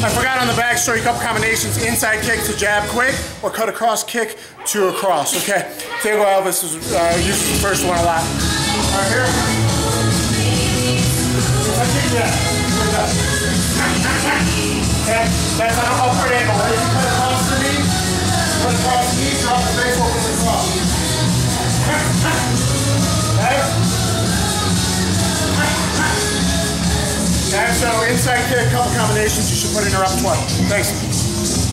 I forgot on the back, show you a couple combinations. Inside kick to jab quick, or cut across kick to across, okay? Tango Elvis is uses the first one a lot. All right, here. Let's kick that. Okay, that's on an upward angle. Ready to cut across the knee? Cut across the knee, drop the face, open the cross. Okay? Okay, so inside kick, couple combinations. You should put in your repertoire. Thanks.